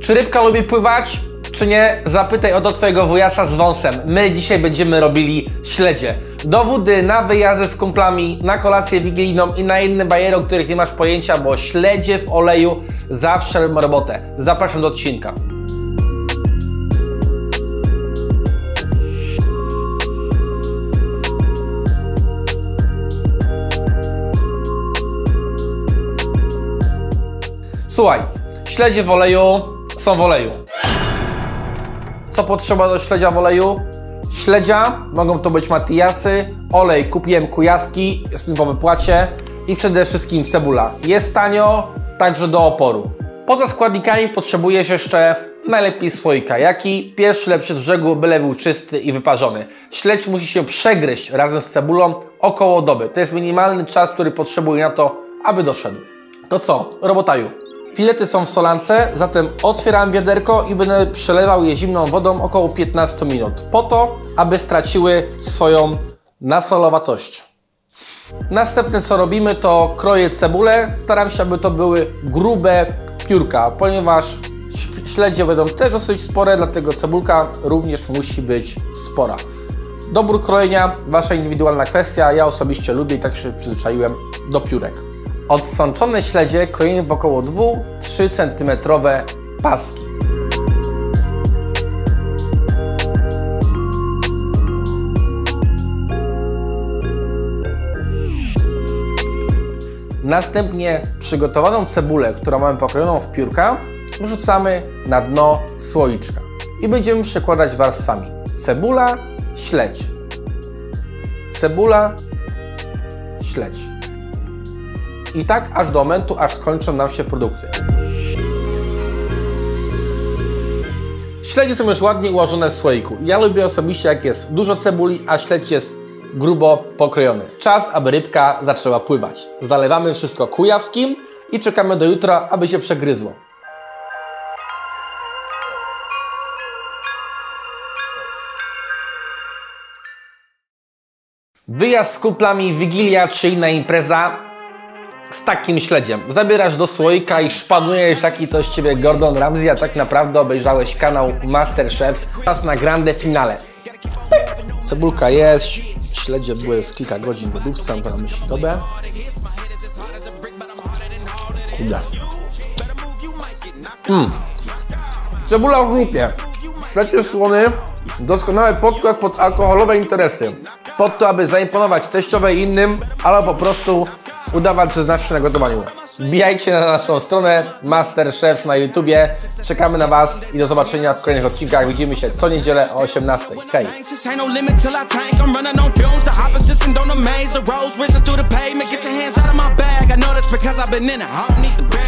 Czy rybka lubi pływać, czy nie? Zapytaj o to twojego wujasa z wąsem. My dzisiaj będziemy robili śledzie. Do wody, na wyjazdy z kumplami, na kolację wigilijną i na inne bajery, o których nie masz pojęcia, bo śledzie w oleju zawsze robią robotę. Zapraszam do odcinka. Słuchaj, śledzie w oleju są w oleju. Co potrzeba do śledzia w oleju? Śledzia, mogą to być Matiasy, olej kupiłem Kujawski, jest po wypłacie i przede wszystkim cebula. Jest tanio, także do oporu. Poza składnikami potrzebujesz jeszcze najlepiej słoika. Jaki? Pierwszy lepszy z brzegu, byle był czysty i wyparzony. Śledź musi się przegryźć razem z cebulą około doby. To jest minimalny czas, który potrzebuje na to, aby doszedł. To co? Robotaju. Filety są w solance, zatem otwieram wiaderko i będę przelewał je zimną wodą około 15 minut. Po to, aby straciły swoją nasolowatość. Następne co robimy, to kroję cebulę. Staram się, aby to były grube piórka, ponieważ śledzie będą też dosyć spore, dlatego cebulka również musi być spora. Dobór krojenia, wasza indywidualna kwestia. Ja osobiście lubię i tak się przyzwyczaiłem do piórek. Odsączone śledzie kroimy w około 2-3 cm paski. Następnie przygotowaną cebulę, którą mamy pokrojoną w piórka, wrzucamy na dno słoiczka i będziemy przekładać warstwami. Cebula, śledź. Cebula, śledź. I tak aż do momentu, aż skończą nam się produkty. Śledzie są już ładnie ułożone w słoiku. Ja lubię osobiście, jak jest dużo cebuli, a śledź jest grubo pokrojony. Czas, aby rybka zaczęła pływać. Zalewamy wszystko kujawskim i czekamy do jutra, aby się przegryzło. Wyjazd z kumplami, wigilia czy inna impreza z takim śledziem. Zabierasz do słoika i szpanujesz, jaki to z ciebie Gordon Ramsay, a tak naprawdę obejrzałeś kanał MasterChef. Czas na grande finale. Cebulka jest, śledzie były z kilka godzin w lodówce, mam to na myśli dobę. Kurde. Cebula w grupie. Śledź jest słony, doskonały podkład pod alkoholowe interesy. Pod to, aby zaimponować teściowej innym, albo po prostu udawać, że znasz się na gotowaniu. Wbijajcie na naszą stronę MasterChef na YouTubie. Czekamy na Was i do zobaczenia w kolejnych odcinkach. Widzimy się co niedzielę o 18:00. Hej!